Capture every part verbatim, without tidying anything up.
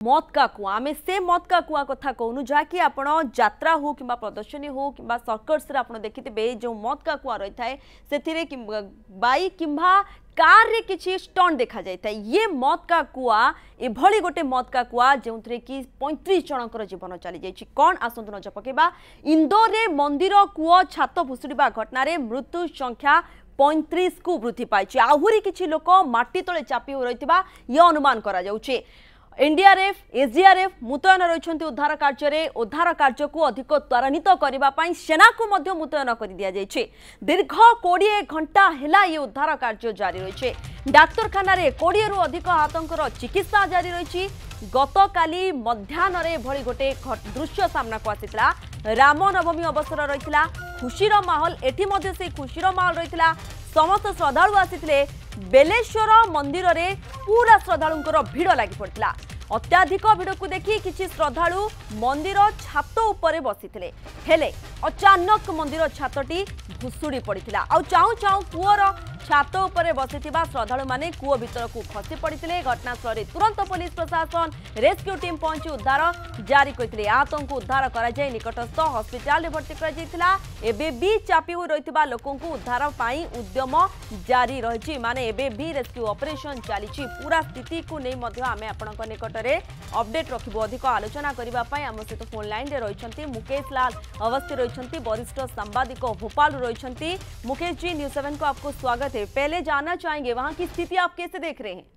मौत का कुआ आम से मौत का कुआ कथा कहूनु जहाँकि आपण यात्रा हो कि प्रदर्शनी हो कि सर्कस आप देखिथे जो मौत का कुआ रही है से बाइक कि कार रे किछि स्टंट देखा जाता है। ये मौत का कुआ एभली गोटे मौत का कुआ जो कि पैंतीस जनकर जीवन चली जाइए। कौन आसतु नजर पकेबा इंदौर रे मंदिर कूओ छात भुशुड़ा घटन मृत्यु संख्या पैंतीस को वृद्धि पाई। आहुरी किछि लोक माटी तले चापी हो रही ये अनुमान करा जाउछे। एनडीआरएफ एसडीआरएफ मुतयन रही उद्धार कार्य उद्धार कार्य को अधिक त्वरान्वित करने सेना को मध्य मुतयन कर दिया जाइए। दीर्घ कोड़े घंटा हेला ये उद्धार कार्य जारी रही। डाक्तरखाना कोड़े रु अधिक आहतंकर चिकित्सा जारी रही। गतकाली मध्याह्न भली गोटे दृश्य सामना को आसीला। रामनवमी अवसर रही खुशीर माहौल एटी मध्य से खुशीर माहौल रही। समस्त श्रद्धालु आसीथिले। बेलेश्वर मंदिर रे पूरा श्रद्धालुंकर भीड़ लगी पड़ता। अत्याधिक भीड़ को देखी किछि श्रद्धालु मंदिर छात उपरे बसिथिले हेले अचानक मंदिर छातटी भुशुड़ी पड़ता। आ चाहू चाहू कूअर छात उपरे बसिथिबा श्रद्धालु माने कूओ भीतर को खसी पड़ते। घटनास्थल में तुरंत पुलिस प्रशासन रेस्क्यू टीम पहुंची उद्धार जारी करते। आहतों को उद्धार कराई निकटस्थ हस्पिटाल भर्ती करा। एबे भी चापी हो रही लोकों को उद्धार पाई उद्यम जारी रही। माने एबे भी रेस्क्यू ऑपरेशन चली। पूरा स्थिति को नहीं मध्य आमे आपनक निकट में अपडेट रखिबो। अधिक आलोचना करबा पई आम सहित फोन लाइन रे रहिसंती मुकेश लाल अवस्थी रहिसंती वरिष्ठ सांबादिक भोपाल रहिसंती। मुकेश जी न्यूज़ सेवन को आपको स्वागत है। पहले जानना चाहेंगे वहां की स्थिति आप कैसे देख रहे हैं?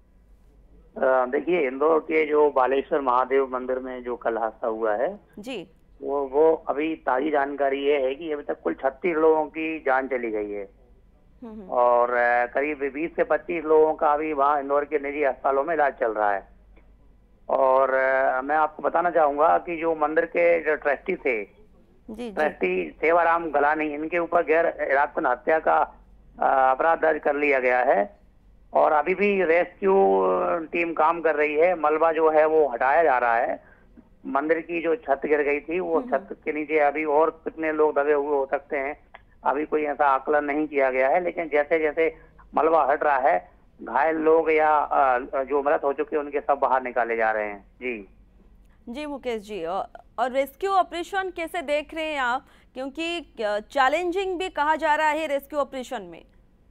देखिए इंदौर के जो बालेश्वर महादेव मंदिर में जो कल हादसा हुआ है जी वो वो अभी ताजी जानकारी ये है कि अभी तक कुल छत्तीस लोगों की जान चली गई है और करीब बीस से पच्चीस लोगों का अभी वहाँ इंदौर के निजी अस्पतालों में इलाज चल रहा है। और मैं आपको बताना चाहूंगा कि जो मंदिर के जो ट्रस्टी थे ट्रस्टी सेवाराम गलानी इनके ऊपर गैर इरादतन हत्या का अपराध दर्ज कर लिया गया है और अभी भी रेस्क्यू टीम काम कर रही है। मलबा जो है वो हटाया जा रहा है। मंदिर की जो छत गिर गई थी वो छत के नीचे अभी और कितने लोग दबे हुए हो सकते हैं अभी कोई ऐसा आकलन नहीं किया गया है। लेकिन जैसे जैसे मलबा हट रहा है घायल लोग या जो मृत हो चुके हैं उनके सब बाहर निकाले जा रहे हैं। जी जी मुकेश जी, और रेस्क्यू ऑपरेशन कैसे देख रहे हैं आप, क्योंकि चैलेंजिंग भी कहा जा रहा है रेस्क्यू ऑपरेशन में?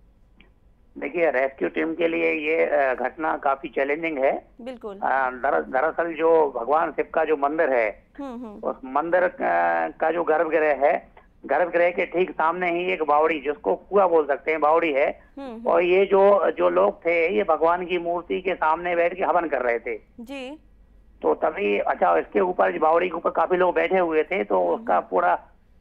देखिए रेस्क्यू टीम के लिए ये घटना काफी चैलेंजिंग है। बिल्कुल। दरअसल जो भगवान शिव का जो मंदिर है उस मंदिर का जो गर्भगृह है गर्भगृह के ठीक सामने ही एक बावड़ी जिसको कुआं बोल सकते हैं बावड़ी है और ये जो जो लोग थे ये भगवान की मूर्ति के सामने बैठ के हवन कर रहे थे जी। तो तभी अच्छा इसके ऊपर बावड़ी के ऊपर काफी लोग बैठे हुए थे तो उसका पूरा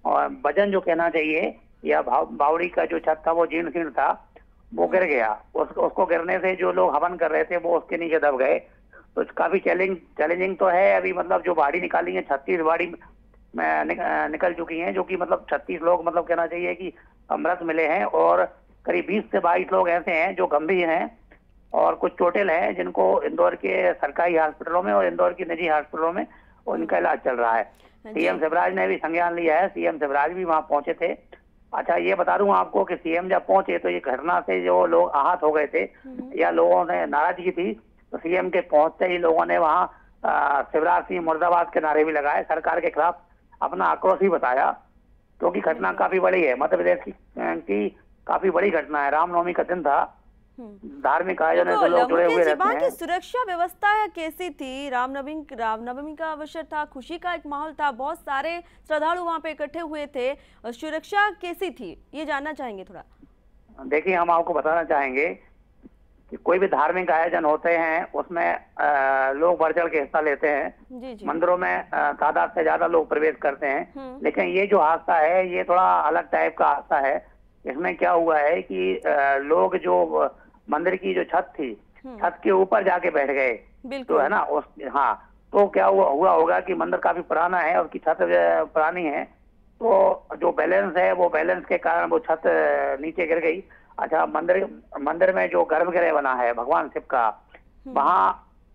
वजन जो कहना चाहिए या बावड़ी का जो छत था वो जीर्ण शीर्ण था वो गिर गया। उस, उसको गिरने से जो लोग हवन कर रहे थे वो उसके नीचे दब गए। तो काफी चैलेंज चैलेंजिंग तो है। अभी मतलब जो बाड़ी निकाली है छत्तीस बाड़ी में निक, निकल चुकी हैं जो कि मतलब छत्तीस लोग मतलब कहना चाहिए कि मृत मिले हैं और करीब बीस से बाईस लोग ऐसे हैं जो गंभीर हैं और कुछ चोटिल हैं जिनको इंदौर के सरकारी हॉस्पिटलों में और इंदौर की निजी हॉस्पिटलों में उनका इलाज चल रहा है। सीएम शिवराज ने भी संज्ञान लिया है। सीएम शिवराज भी वहां पहुंचे थे। अच्छा ये बता दूं आपको कि सीएम जब पहुंचे तो ये घटना से जो लोग आहत हो गए थे या लोगों ने नाराजगी थी तो सीएम के पहुंचते ही लोगों ने वहां शिवराज सिंह मुर्दाबाद के नारे भी लगाए, सरकार के खिलाफ अपना आक्रोश भी बताया क्योंकि तो घटना काफी बड़ी है। मध्य प्रदेश की, की काफी बड़ी घटना है। रामनवमी का दिन था, धार्मिक आयोजन है तो लोग जुड़े हुए रहते हैं। सुरक्षा व्यवस्था कैसी थी? रामनवमी रामनवमी का अवसर था, खुशी का एक माहौल था, बहुत सारे श्रद्धालु वहां पे इकट्ठे हुए थे, सुरक्षा कैसी थी ये जानना चाहेंगे थोड़ा। देखिए हम आपको बताना चाहेंगे कि कोई भी धार्मिक आयोजन होते हैं उसमें आ, लोग बढ़ चढ़ के हिस्सा लेते हैं। जी जी। मंदिरों में तादाद से ज्यादा लोग प्रवेश करते हैं। लेकिन ये जो हादसा है ये थोड़ा अलग टाइप का हादसा है। इसमें क्या हुआ है कि आ, लोग जो मंदिर की जो छत थी छत के ऊपर जाके बैठ गए तो है ना उस हाँ तो क्या हुआ हुआ होगा कि मंदिर काफी पुराना है और उसकी छत पुरानी है तो जो बैलेंस है वो बैलेंस के कारण वो छत नीचे गिर गई। अच्छा मंदिर मंदिर में जो गर्भगृह बना है भगवान शिव का वहाँ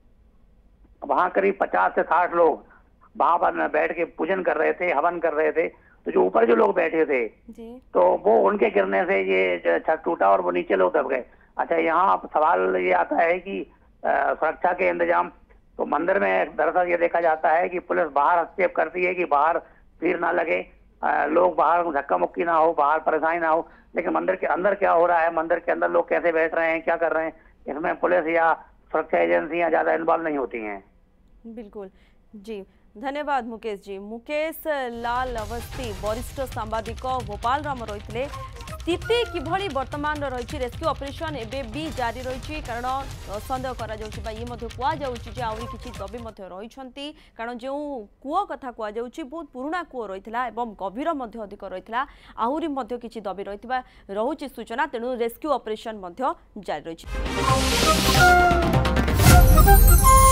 वहाँ करीब पचास से साठ लोग वहां पर बैठ के पूजन कर रहे थे, हवन कर रहे थे। तो जो ऊपर जो लोग बैठे थे तो वो उनके गिरने से ये छत टूटा और वो नीचे लोग दब गए। अच्छा यहाँ अब सवाल ये आता है कि सुरक्षा के इंतजाम तो मंदिर में दरअसल ये देखा जाता है कि पुलिस बाहर हस्तक्षेप करती है कि बाहर भीड़ ना लगे, लोग बाहर धक्का मुक्की ना हो, बाहर परेशानी ना हो, लेकिन मंदिर के अंदर क्या हो रहा है, मंदिर के अंदर लोग कैसे बैठ रहे हैं, क्या कर रहे हैं, इसमें पुलिस या सुरक्षा एजेंसियां ज्यादा इन्वॉल्व नहीं होती हैं। बिल्कुल जी, धन्यवाद मुकेश जी। मुकेश लाल अवस्थी वरिष्ठ सांबादिक भोपाल राम रही। स्थिति किभली वर्तमान रही, रेस्क्यू ऑपरेशन एवं भी जारी रही, कारण सन्देह करा आहरी किसी दबी रही, कारण जो कूओ कथा कहुच्छी बहुत पुराना कूओ रही है, गभीर अधिक रही, आहरी किसी दबी रही रोचे सूचना, तेणु रेस्क्यू ऑपरेशन जारी रही।